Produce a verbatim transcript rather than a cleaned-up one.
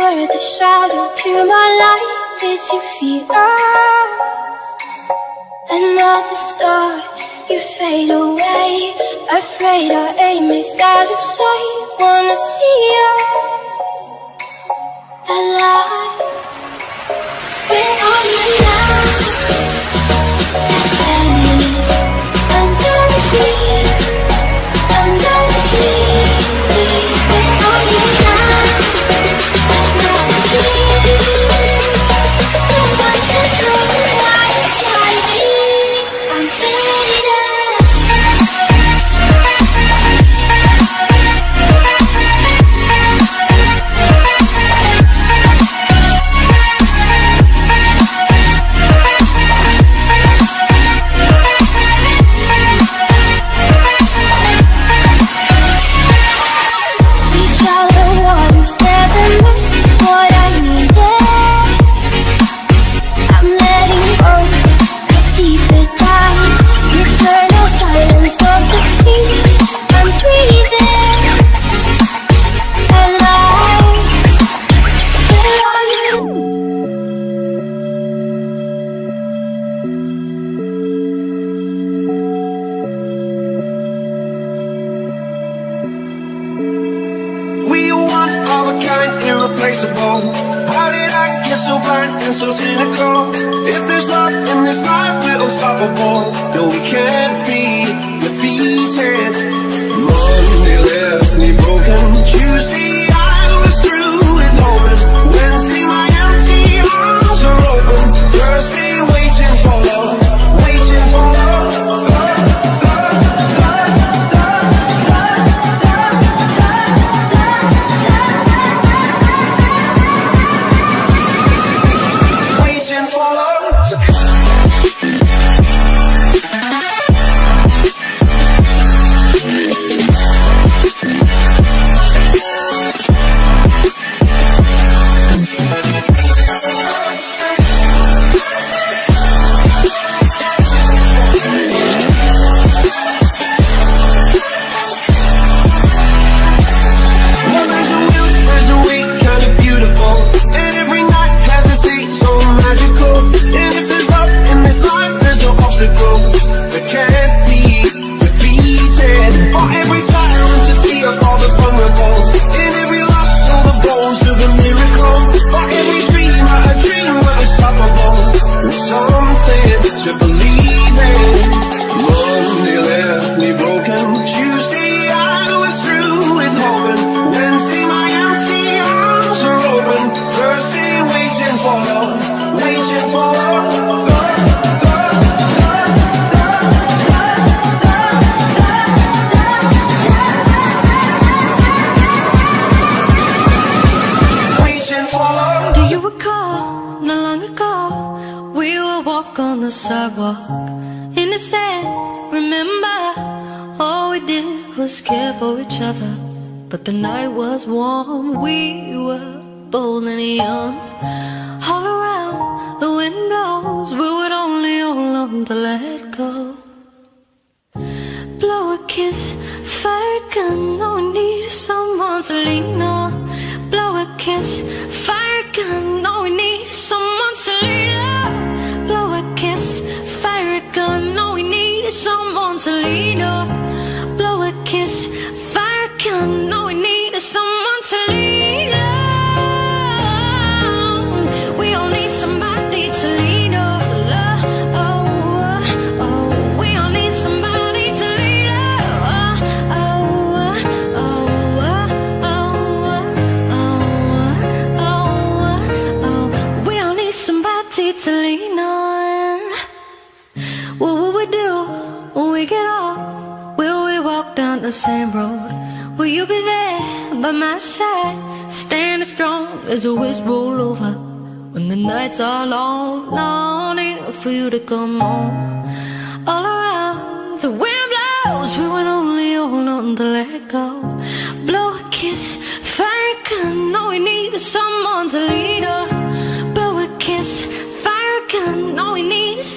were the shadow to my light. Did you feel us? Another star, you fade away. Afraid our aim is out of sight. Wanna see us alive. Where are you now? Under the sea, under the sea. Where are you now? Under the tree. The voices from right inside me. I'm faded. Irreplaceable. How did I get so blind and so cynical? If there's love in this life, we're unstoppable. No, we can't be defeated. Monday left me broken. Tuesday I was through with hoping. Wednesday my empty arms are open. Thursday waiting for love, waiting for love. Care for each other, but the night was warm. We were bold and young. All around, the wind blows. We would only hold on to let go. Blow a kiss, fire a gun. All we need is someone to lean on. Blow a kiss, fire a gun. All we need is someone to lean on. Blow a kiss, fire a gun. All we need is someone to lean on. Blow a kiss, fire a gun. All we need is someone to lean on. We all need somebody to lean on. Oh, oh, oh. We all need somebody to lean on. Oh, oh, oh, oh, oh, oh. We all need somebody to lean on. What will we do when we get old? Will we walk down the same road? Will you be there by my side, standing strong as the waves roll over? When the nights are long, longing for you to come home. All around, the wind blows. We would only hold on to let go. Blow a kiss, fire a gun. All we need is someone to lead us. Blow a kiss, fire a gun. All we need is